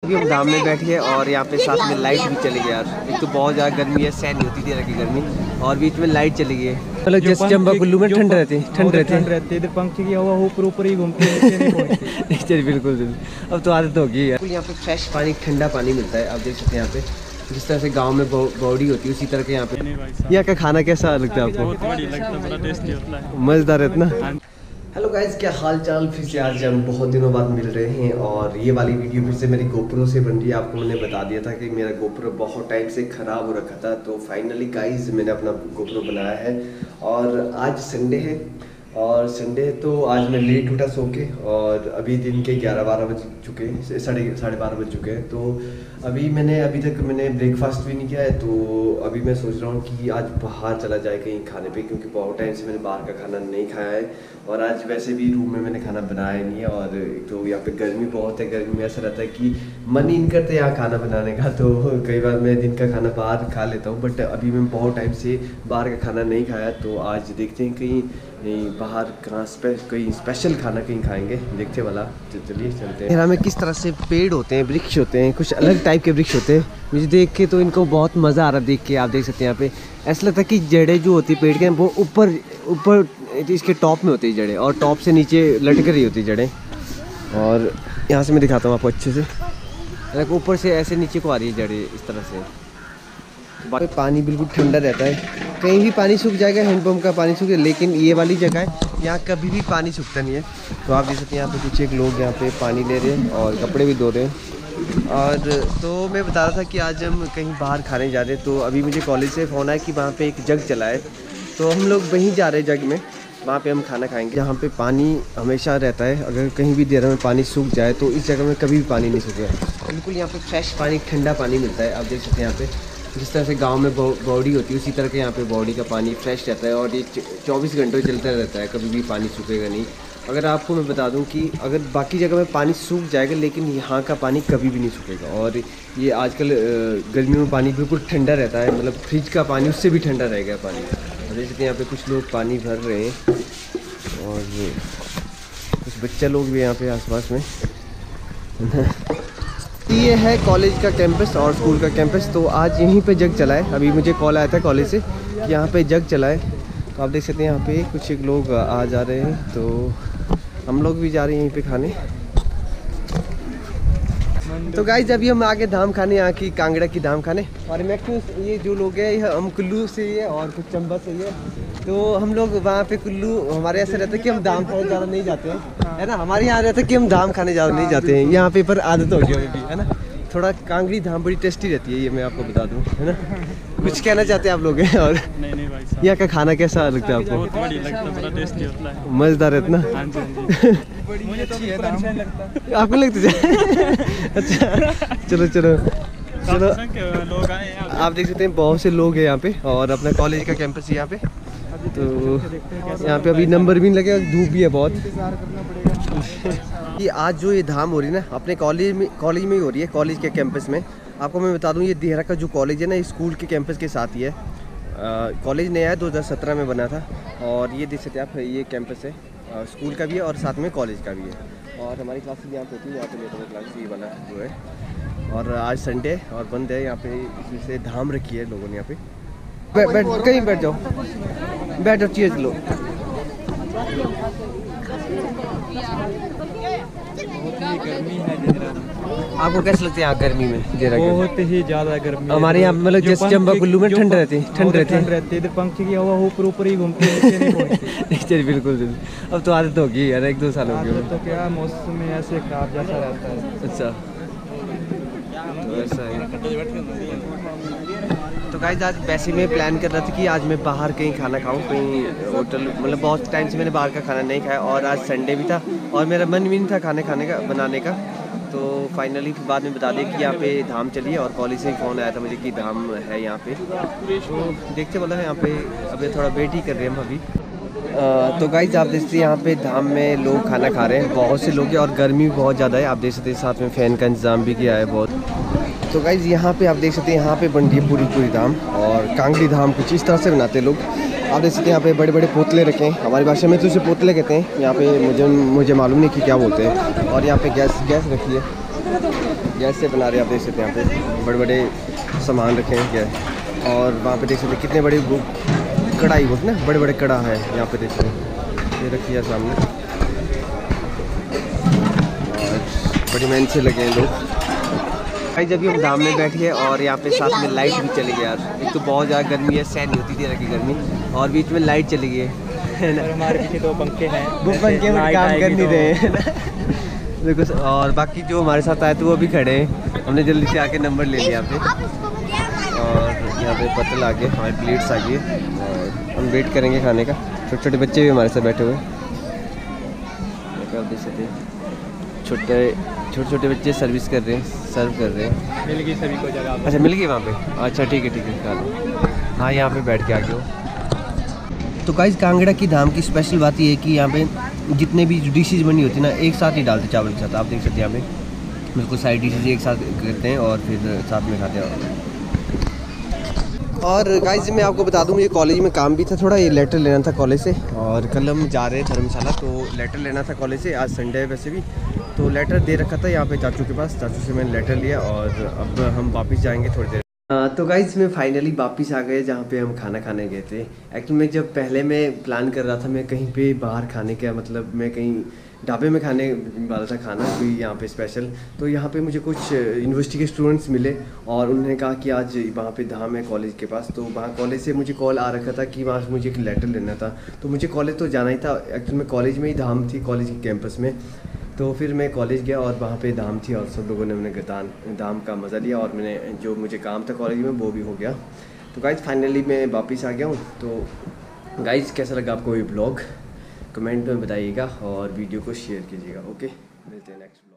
अभी हम धाम में बैठे हैं और यहाँ पे साथ में लाइट भी चली गई यार। एक तो बहुत ज़्यादा गर्मी है, सहन नहीं होती थी की गर्मी, और बीच में लाइट चली गई है। मतलब जैसे चंबा कुल्लू में ठंड रहती है, इधर पंखी की हवा ऊपर ही घूमती है। चलिए बिल्कुल अब तो आदत होगी यार। यहाँ पे फ्रेश पानी, ठंडा पानी मिलता है। आप देख सकते हैं यहाँ पे जिस तरह से गांव में बॉडी होती है उसी तरह के यहाँ पे। यहाँ का खाना कैसा लगता है आपको? मज़ेदार है इतना। हेलो गाइज, क्या हाल चाल? फिर से आज हम बहुत दिनों बाद मिल रहे हैं और ये वाली वीडियो फिर से मेरी गोप्रो से बन रही है। आपको मैंने बता दिया था कि मेरा गोप्रो बहुत टाइम से ख़राब हो रखा था, तो फाइनली गाइज मैंने अपना गोप्रो बनाया है। और आज संडे है और संडे है तो आज मैं लेट उठा सो के, और अभी दिन के 11-12 बज चुके हैं, साढ़े 12 बज चुके हैं। तो अभी तक मैंने ब्रेकफास्ट भी नहीं किया है, तो अभी मैं सोच रहा हूँ कि आज बाहर चला जाए कहीं खाने पे, क्योंकि बहुत टाइम से मैंने बाहर का खाना नहीं खाया है। और आज वैसे भी रूम में मैंने खाना बनाया नहीं है, और एक तो यहाँ पे गर्मी बहुत है। गर्मी में ऐसा रहता है कि मन ही नहीं करता यहाँ खाना बनाने का, तो कई बार मैं दिन का खाना बाहर खा लेता हूँ। बट अभी मैं बहुत टाइम से बाहर का खाना नहीं खाया, तो आज देखते हैं कहीं बाहर कहाँ कोई स्पेशल खाना कहीं खाएंगे, देखते वाला। चलिए चलते हैं। में किस तरह से पेड़ होते हैं, वृक्ष होते हैं, कुछ अलग टाइप के वृक्ष होते हैं। मुझे देख के तो इनको बहुत मज़ा आ रहा है देख के। आप देख सकते हैं यहाँ पे ऐसा लगता है कि जड़ें जो होती है पेड़ के वो ऊपर इसके टॉप में होती है जड़ें, और टॉप से नीचे लटक रही होती है जड़ें। और यहाँ से मैं दिखाता हूँ आपको अच्छे से, ऊपर से ऐसे नीचे को आ रही है जड़ें इस तरह से। पानी बिल्कुल ठंडा रहता है, कहीं भी पानी सूख जाएगा, हैंडपम्प का पानी सूख जाएगा, लेकिन ये वाली जगह है यहाँ कभी भी पानी सूखता नहीं है। तो आप देख सकते हैं यहाँ पे कुछ एक लोग यहाँ पे पानी ले रहे हैं और कपड़े भी धो रहे हैं। और तो मैं बता रहा था कि आज हम कहीं बाहर खाने जा रहे हैं, तो अभी मुझे कॉलेज से फ़ोन आया कि वहाँ पे एक जग चला है, तो हम लोग वहीं जा रहे हैं जग में, वहाँ पे हम खाना खाएंगे। जहाँ पे पानी हमेशा रहता है, अगर कहीं भी देर में पानी सूख जाए तो इस जगह में कभी भी पानी नहीं सूखेगा। बिल्कुल यहाँ पे फ्रेश पानी, ठंडा पानी मिलता है। आप देख सकते हैं यहाँ पे जिस तरह से गांव में बॉडी होती है उसी तरह के यहाँ पे बॉडी का पानी फ्रेश रहता है, और ये 24 घंटे चलता रहता है, कभी भी पानी सूखेगा नहीं। अगर आपको मैं बता दूं कि अगर बाकी जगह में पानी सूख जाएगा, लेकिन यहाँ का पानी कभी भी नहीं सूखेगा। और ये आजकल गर्मियों में पानी बिल्कुल ठंडा रहता है, मतलब फ्रिज का पानी उससे भी ठंडा रहेगा पानी। जैसे यहाँ पे कुछ लोग पानी भर रहे हैं और कुछ बच्चा लोग भी यहाँ पे आसपास में। ये है कॉलेज का कैंपस और स्कूल का कैंपस। तो आज यहीं पे जग चला है, अभी मुझे कॉल आया था कॉलेज से कि यहाँ पे जग चला है। तो आप देख सकते हैं यहाँ पे कुछ एक लोग आ जा रहे हैं, तो हम लोग भी जा रहे हैं यहीं पे खाने। तो गाइस अभी हम आगे धाम खाने, यहाँ की कांगड़ा की धाम खाने। और मैक्सिमम ये जो लोग हैं हम कुल्लू से ही है और कुछ चंबा से ही है, तो हम लोग वहाँ पे कुल्लू, हमारे ऐसा रहता है कि हम धाम खाने ज़्यादा नहीं जाते हैं, है ना। हमारे यहाँ रहता है कि हम धाम खाने ज़्यादा नहीं जाते हैं, यहाँ पे पर आदत हो गई हमें भी, है ना। थोड़ा कांगड़ी धाम बड़ी टेस्टी रहती है, ये मैं आपको बता दूँ, है ना। कुछ कहना चाहते हैं आप लोग हैं? और नहीं भाई साहब, यहाँ का खाना कैसा लगता है आपको? बहुत बढ़िया लगता है, बड़ा टेस्टी होता है, मज़ेदार है इतना। हाँ जी, मुझे तो अच्छा लगता है। आपको लगता है? अच्छा चलो चलो चलो। लोग आए हैं, आप देख सकते हैं बहुत से लोग हैं यहाँ पे, और अपना कॉलेज का कैंपस है यहाँ पे। तो यहाँ पे अभी नंबर भी नहीं लगे, धूप भी है बहुत। ये आज जो ये धाम हो रही है ना, अपने कॉलेज में ही हो रही है, कॉलेज के कैंपस में। आपको मैं बता दूं ये देहरा का जो कॉलेज है ना, ये स्कूल के कैंपस के साथ ही है। कॉलेज नया है, 2017 में बना था। और ये देख सकते हैं आप, ये कैंपस है, स्कूल का भी है और साथ में कॉलेज का भी है। और हमारी क्लासेस यहाँ पे होती है, यहाँ पे लेटर क्लास ये वाला जो है। और आज संडे और बंद है यहाँ पे, इसलिए धाम रखी है लोगों ने यहाँ पे। बैठ कहीं बैठ जाओ, बैठो, चीज लो। गर्मी है, आपको कैसे लगता है यहाँ गर्मी में? बहुत ही ज़्यादा गर्मी। हमारे यहाँ मतलब जैसे चंबा कुल्लू में ठंड रहती है, इधर पंखी की हवा ऊपर ही घूमती है। चलिए बिल्कुल अब तो आदत होगी यार, 1-2 साल हो गए। तो क्या मौसम में ऐसे खराब जैसा रहता है। अच्छा तो ऐसा है। तो गाइस आज वैसे मैं प्लान कर रहा था कि आज मैं बाहर कहीं खाना खाऊं, कहीं होटल, मतलब बहुत टाइम से मैंने बाहर का खाना नहीं खाया, और आज संडे भी था और मेरा मन भी नहीं था खाने का बनाने का। तो फाइनली बाद में बता दें कि यहाँ पे धाम चली है, और कॉलेज से ही फ़ोन आया था मुझे कि धाम है यहाँ पे। तो देखते बोला है यहाँ पे, अभी थोड़ा वेट ही कर रहे हैं हम अभी। तो गाइस आप देख सकते हैं यहाँ पे धाम में लोग खाना खा रहे हैं, बहुत से लोग हैं, और गर्मी भी बहुत ज़्यादा है। आप देख सकते हैं साथ में फ़ैन का इंतज़ाम भी किया है बहुत। तो गाइस यहाँ पे आप देख सकते हैं यहाँ पे बन रही है पूरी धाम, और कांगड़ी धाम कुछ इस तरह से बनाते हैं लोग। आप देख सकते हैं यहाँ पे बड़े बड़े पोतले रखे हैं, हमारी भाषा में तो उसे पोतले कहते हैं, यहाँ पे मुझे मालूम नहीं कि क्या बोलते हैं। और यहाँ पे गैस रखी है, गैस से बना रहे हैं, आप देख सकते हैं यहाँ पे बड़े बड़े सामान रखे हैं गैस। और वहाँ पे देख सकते हैं कितने बड़े वो कढ़ाई बोलते ना, बड़े बड़े कड़ा है यहाँ पे देख सकते हैं, ये रखी है सामने। और बड़ी मेहनत से लगे हैं लोग भाई। जब हम धाम में बैठे और यहाँ पे साथ में लाइट भी चली गई यार। एक तो बहुत ज़्यादा गर्मी है, सहन नहीं होती थी की गर्मी, और बीच में लाइट चली गई है ना। हमारे पीछे 2 पंखे हैं, वो पंखे में काम कर नहीं रहे देखो। और बाकी जो हमारे साथ आए थे वो भी खड़े हैं, हमने जल्दी से आके नंबर ले लिया यहाँ पे। और यहाँ पे पतल आ गए, हमारे प्लेट्स आ गए और हम वेट करेंगे खाने का। छोटे छोटे बच्चे भी हमारे साथ बैठे हुए हैं, देख सकते हैं छोटे छोटे बच्चे सर्विस कर रहे हैं, सर्व कर रहे हैं। मिल गई सभी को जगह। अच्छा मिल गई वहाँ पे, अच्छा ठीक है खा लो। हाँ यहाँ पे बैठ के आ गए हो। तो गाइस कांगड़ा की धाम की स्पेशल बात ये है कि यहाँ पे जितने भी डिशेज बनी होती है ना, एक साथ ही डालते चावल के साथ। आप देख सकते हैं यहाँ पे बिल्कुल सारी डिशेज एक साथ करते हैं और फिर साथ में खाते हैं। और गाइस मैं आपको बता दूं, ये कॉलेज में काम भी था थोड़ा, ये लेटर लेना था कॉलेज से। और कल हम जा रहे हैं धर्मशाला, तो लेटर लेना था कॉलेज से। आज संडे है वैसे भी, तो लेटर दे रखा था यहाँ पे चाचू के पास। चाचू से मैंने लेटर लिया और अब हम वापस जाएंगे थोड़ी देर। तो गाइस मैं फाइनली वापस आ गए जहाँ पे हम खाना खाने गए थे। एक्चुअली मैं जब पहले मैं प्लान कर रहा था मैं कहीं पे बाहर खाने का, मतलब मैं कहीं ढाबे में खाने वाला था खाना कोई यहाँ पे स्पेशल। तो यहाँ पे मुझे कुछ यूनिवर्सिटी के स्टूडेंट्स मिले और उन्होंने कहा कि आज वहाँ पे धाम है कॉलेज के पास। तो वहाँ कॉलेज से मुझे कॉल आ रखा था कि वहाँ से मुझे एक लेटर लेना था, तो मुझे कॉलेज तो जाना ही था। एक्चुअली में कॉलेज में ही धाम थी, कॉलेज के कैंपस में। तो फिर मैं कॉलेज गया और वहाँ पे धाम थी और सब लोगों ने मैंने धाम का मज़ा लिया और मैंने जो मुझे काम था कॉलेज में वो भी हो गया। तो गाइज़ फाइनली मैं वापस आ गया हूँ। तो गाइज़ कैसा लगा आपको ये ब्लॉग कमेंट में बताइएगा और वीडियो को शेयर कीजिएगा। ओके, मिलते हैं नेक्स्ट।